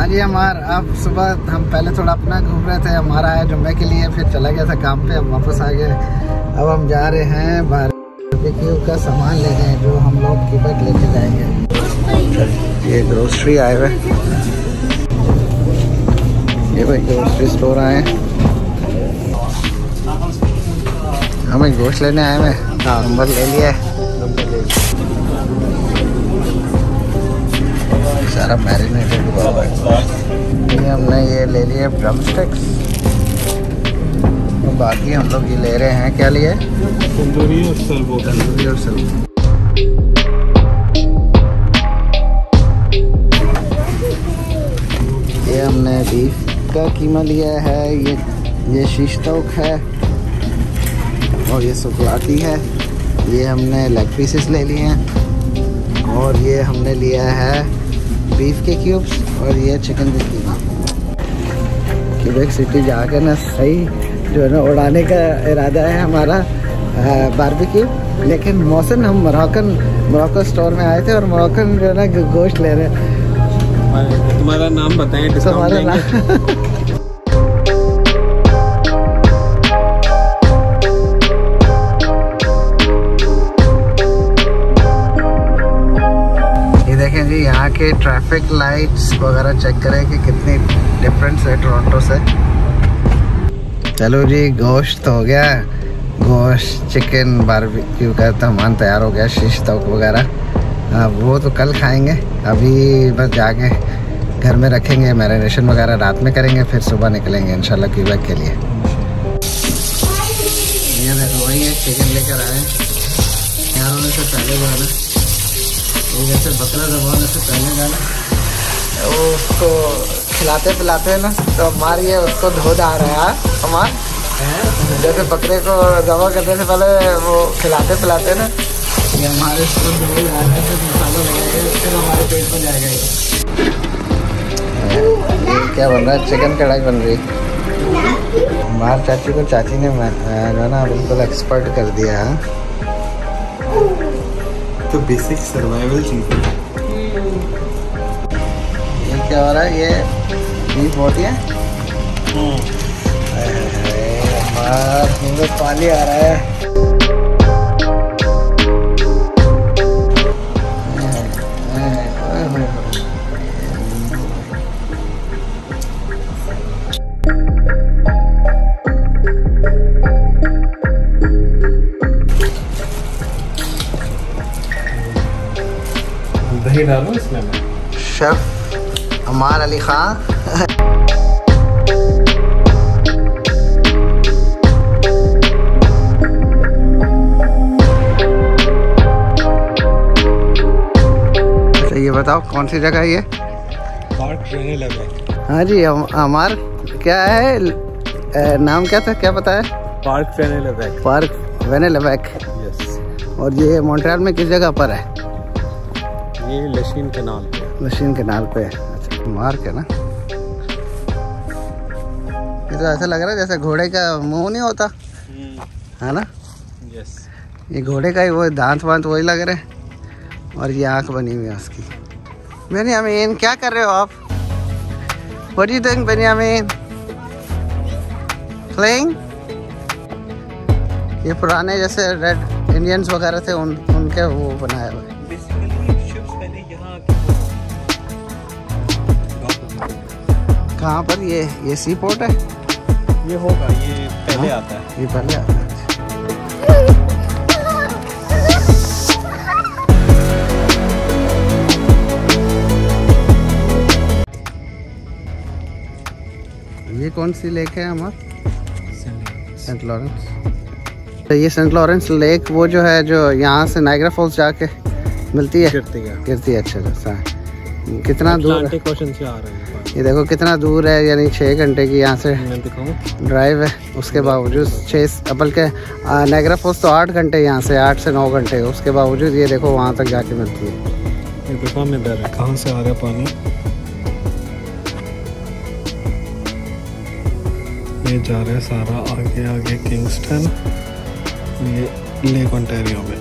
हाँ जी हमार, अब सुबह हम पहले थोड़ा अपना घूम रहे थे, हमारा आया जुम्मे के लिए, फिर चला गया था काम पे, हम वापस आ गए। अब हम जा रहे हैं बारबेक्यू का सामान लेने, जो हम लोग क्यूबेक लेके जाएंगे। ये ग्रोसरी आए हुए, ये भाई ग्रोसरी स्टोर आए, हमें गोश्त लेने आए हुए। नंबर ले लिया है, सारा मैरिनेटेड हुआ है। हमने ये ले लिए ड्रम स्टिक्स, तो बाकी हम लोग ये ले रहे हैं, क्या लिए? तंदूरी और सर्वो। तंदूरी और सर्वो। ये हमने बीफ का कीमा लिया है, ये शीश तोक है, और ये सुकलाती है। ये हमने लेग पीसेस ले लिए हैं, और ये हमने लिया है बीफ के क्यूब्स, और ये चिकन का कीमा। क्यूबेक सिटी जाकर ना सही जो है ना उड़ाने का इरादा है हमारा बारबेक्यू, लेकिन मौसम हम मोरक्को स्टोर में आए थे, और मोरक्कन जो है ना गोश्त ले रहे हैं। तुम्हारा नाम बताएं, डिस्काउंट देंगे। जी यहाँ के ट्रैफिक लाइट्स वगैरह चेक करें कि कितनी डिफरेंस है टोरंटो से। चलो जी, गोश्त हो गया, गोश्त चिकन बारबेक्यू का सामान तैयार हो गया, शीश तोक वगैरह। वो तो कल खाएंगे, अभी बस जाके घर में रखेंगे, मैरिनेशन वगैरह रात में करेंगे, फिर सुबह निकलेंगे इंशाल्लाह क्यूबेक के लिए। ये देखो वही है, चिकन लेकर आए तैयार होने से पहले जो है ना, जैसे बकरा दबाने से पहले जाना, वो उसको खिलाते पिलाते हैं ना, तो हमारी ये उसको धो जा रहा है हमार, जैसे बकरे को दबा करने से पहले वो खिलाते पिलाते हैं ना, ये हमारे उसको धो जा रहा है, फिर मसाला लगाएगा, फिर हमारे पेट में जाएगा। ये क्या बन रहा है? चिकन कढ़ाई बन रही है। हमारे चाची को चाची ने जो ना बिल्कुल एक्सपर्ट कर दिया है। तो बेसिक सर्वाइवल चीज़ है। ये क्या हो रहा है? ये बीफ होती है, मुँह में पानी आ रहा है। दही डालो इसमें। शेफ अमार अली खान। अच्छा ये बताओ कौन सी जगह है ये? पार्क वेने लेबेक। हाँ जी, अमार क्या है नाम, क्या था, क्या बताया? पार्क वेने लेबेक। पार्क वेने लेबेक। यस। और ये मॉन्ट्रियल में किस जगह पर है? ये लशीन कैनाल पे। लशीन कैनाल पे। अच्छा, मार्क है ना। ये तो ऐसा लग रहा है जैसे घोड़े का मुंह नहीं होता है ना? यस। ये घोड़े का ही वो दांत वांत वही लग रहे हैं, और ये आंख बनी हुई है उसकी। बेनियामीन क्या कर रहे हो आप? What do you think, Benjamin? Playing? ये पुराने जैसे रेड इंडियंस वगैरह थे, उनके वो बनाया हुआ है। कहाँ पर? ये सी पोर्ट है। ये होगा, ये पहले आता है। ये पहले आता है। ये कौन सी लेक है हमारा? Saint Lawrence. ये सेंट लॉरेंस लेक वो जो है, जो यहाँ से नायग्रा फॉल्स जाके मिलती है, गिरती है। अच्छा, कितना दूर है? से आ रहे हैं। ये देखो कितना दूर है, यानी 6 घंटे की यहाँ से ड्राइव है। उसके बावजूद 6 अपल के नायग्रा फॉल्स तो 8 घंटे, यहाँ से 8 से 9 घंटे, उसके बावजूद ये देखो वहाँ तक जाके मिलती है। ये देखो हमें डर है, कहाँ से आ रहा है पानी। ये जा रहा है सारा आगे किंगस्टन, ये लेक ओंटारियो में।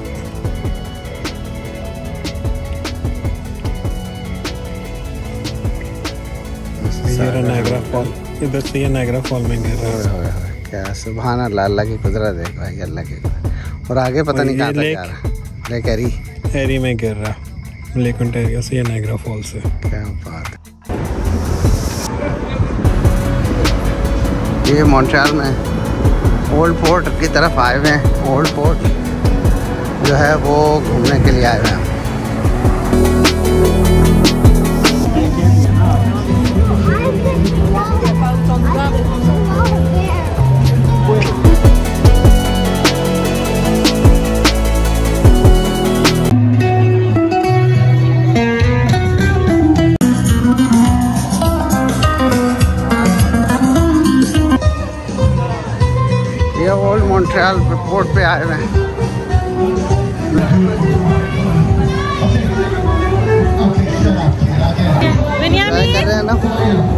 ये रहा नायग्रा फॉल, इधर से ये नायग्रा फॉल में गिर रहा है। क्या सुभान अल्लाह, अल्लाह की कुदरत है भाई, अल्लाह की कुदरत। और आगे पता नहीं कहाँ तक जा रहा है। लेक एरी में गिर रहा, लेक ओंटारियो से या नायग्रा फॉल से। क्या बात है। ये मॉन्ट्रियल में ओल्ड पोर्ट की तरफ आए हुए हैं। ओल्ड पोर्ट जो है वो घूमने के लिए आए हुए हैं। ये ओल्ड मॉन्ट्रियल पोर्ट पे आए हुए हैं। कर रहे हैं ना।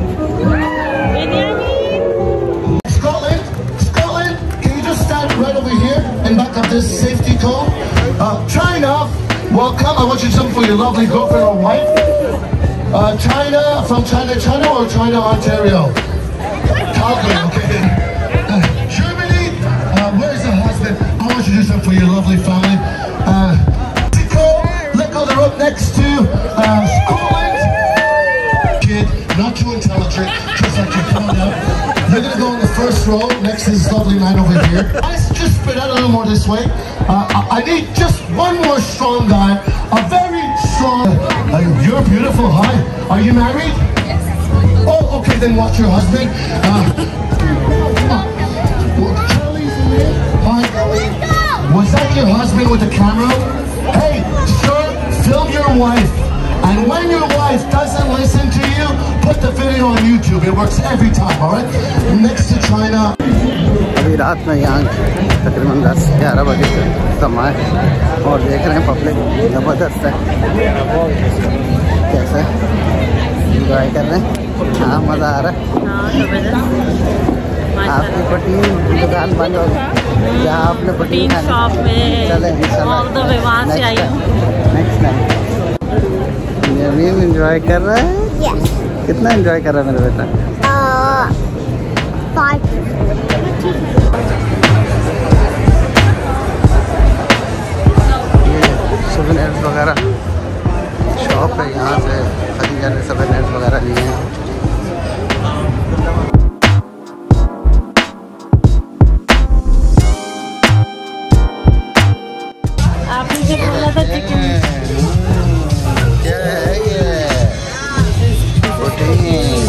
Scotland, can you just stand right over here and back up this safety cone? China, welcome. I want you to jump for your lovely girlfriend or wife. China, from China or China, Ontario? Calgary, okay. Germany, where's the husband? I want you to jump for your lovely family. Mexico, look on the road next to Scotland. Kid, not too intelligent, just like your phone out. You're gonna go in the first row next to this lovely man over here. Guys, just spread out a little more this way. I need just one more strong guy, a very strong. You're beautiful. Hi, are you married? Oh, okay, then watch your husband. Was that your husband with the camera? Hey, sir, film your wife. And when your wife doesn't listen to you, put the video on YouTube. It works every time, all right? Next to China. अभी रात में यहाँ तकरीबन 10-11 बजे से समय और देख रहे हैं पब्लिक ज़बरदस्त है। कैसे एंजॉय कर रहे हैं? हाँ, मज़ा आ रहा है। आपकी प्रोटीन दुकान बंद हो गई जहाँ आपने प्रोटीन शॉप में चले वहाँ से आई हूँ। नेक्स्ट टाइम यमीन एंजॉय कर रहा है। Yes. कितना एंजॉय कर रहा है मेरा बेटा? 5. ये सोवेनिर्स वगैरह शॉप है, यहाँ से खदीजा ने सोवेनिर्स वगैरह लिए हैं। आपने जो बोला था चिकन, क्या है ये? प्रोटीन।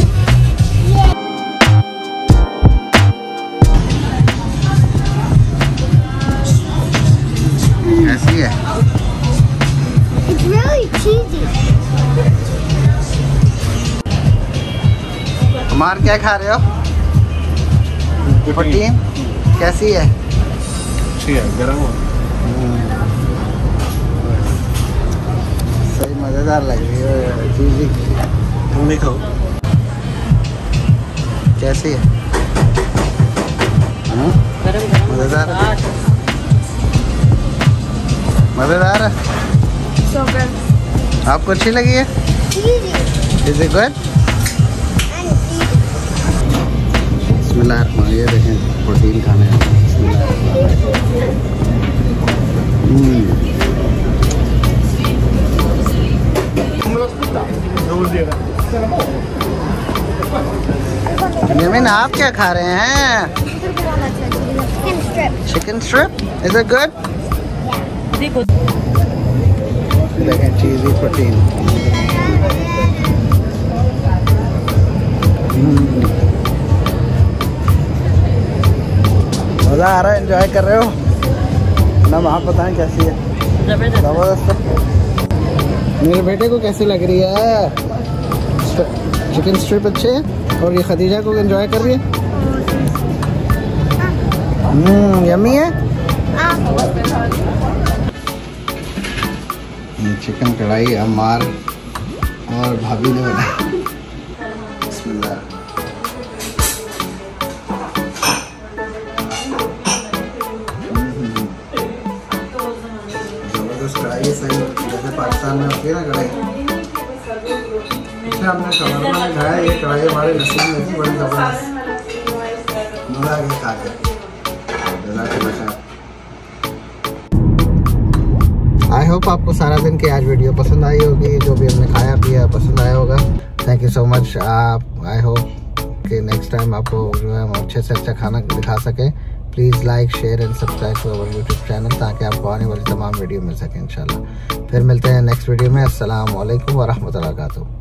कैसी है? It's really cheesy. कुमार क्या खा रहे हो? प्रोटीन कैसी है? अच्छी है, गर्म हो। सही मज़ेदार लग रही है चीज़ी। तुम नहीं खाओ। कैसी है? मज़ेदार है? मज़ेदार है? So good. आपको अच्छी लगी है? Cheesy. Is it good? And cheesy. बिस्मिल्लाह, ये देखें प्रोटीन खाने हैं। यमीन आप क्या खा रहे हैं? Chicken strip. Chicken strip. Is it good? देखो देखें चीज़ी प्रोटीन। मज़ा आ रहा है, एंजॉय कर रहे हो ना? आप बताएं कैसी है? ज़बरदस्त है। मेरे बेटे को कैसी लग रही है? चिकन स्ट्रिप अच्छे है और ये खदीजा को एंजॉय कर रही है। यम्मी है। ये चिकन कढ़ाई अम्मार और भाभी ने बनाई। बिस्मिल्लाह। जबरदस्त कढ़ाई है, सही जैसे पाकिस्तान में होती है ना कढ़ाई। इसमें हमने शवरमा में खाया, ये कढ़ाई हमारे नसीब में थी बड़ी ज़बरदस्त। मज़ा आ गया खा के। आई होप आपको सारा दिन की आज वीडियो पसंद आई होगी, जो भी हमने खाया पिया पसंद आया होगा। Thank you so much. I hope कि नेक्स्ट टाइम आपको जो है हम अच्छे से अच्छा खाना दिखा सकें। Please like share and subscribe to our YouTube channel, ताकि आपको आने वाली तमाम वीडियो मिल सके इंशाल्लाह। फिर मिलते हैं नेक्स्ट वीडियो में। अस्सलाम वालेकुम व रहमतुल्लाहि व बरकातुहू।